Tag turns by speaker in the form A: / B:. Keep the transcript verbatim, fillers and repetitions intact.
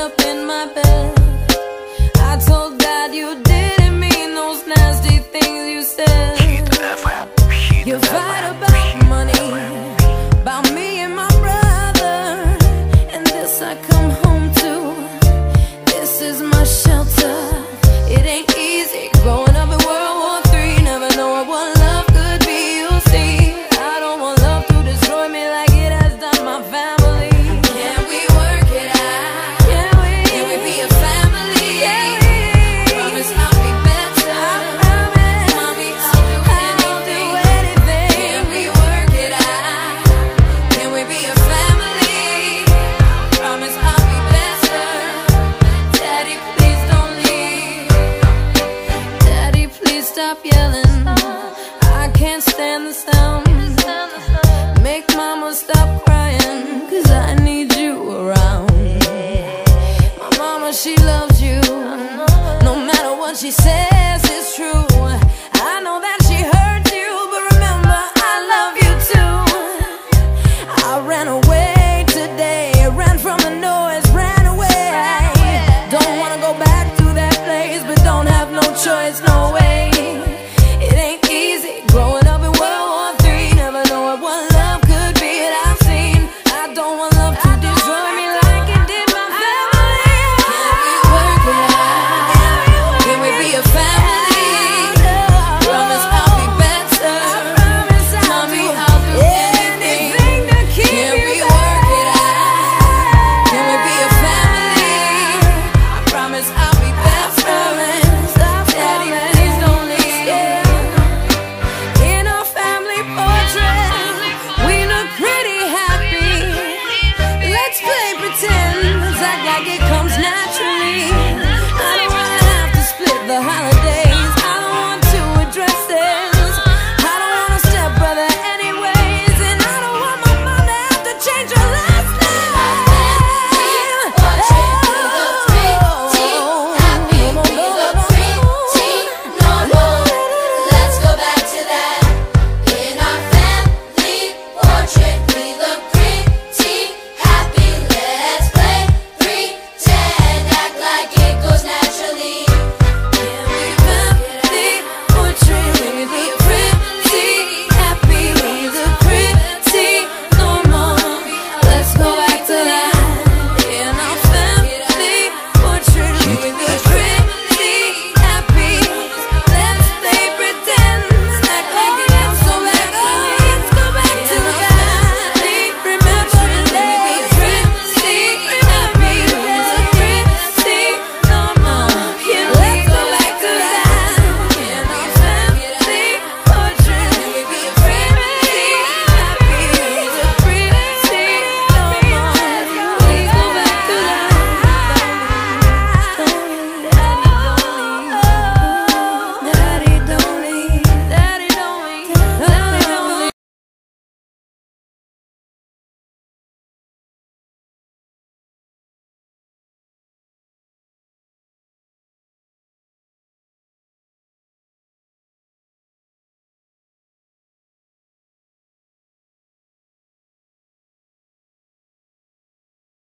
A: up in my bed. I told Dad you didn't mean those nasty things you said. You fight about money, about me and my brother, and this I come home to. This is my shelter. It ain't easy growing up in World War Three, never knowing what love could be. You'll see, I don't want love to destroy me like it has done my family. Can we work it out? Can we? Can we be a family? Can we? Promise I'll be better. I promise. Mommy, I'll do anything. I'll do anything. Can we work it out? Can we be a family? Promise I'll be better. Daddy, please don't leave. Daddy, please stop yelling. I can't stand the sound. Make mama stop crying, cause I need you around. My mama, she loves you, no matter what she says.